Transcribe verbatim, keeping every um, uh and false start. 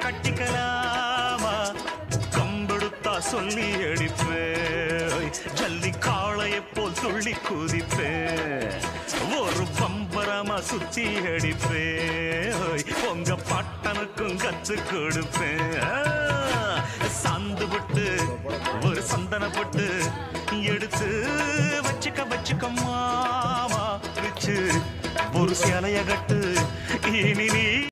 கட்டிக்கலாமா கம்பெடுத்தா சொல்லி அடிப்பேன் ஜல்லி காளையை போல் துள்ளி குதிப்பேன் ஒரு பம்பரமா சுத்தி அடிப்பேன் உங்க பட்டனுக்கும் கத்து கொடுப்பேன் சாந்து பட்டு ஒரு சந்தன பட்டு எடுத்து வச்சுக்க வச்சுக்க மாமா வச்சு ஒரு சேலைய கட்டு இனி நீ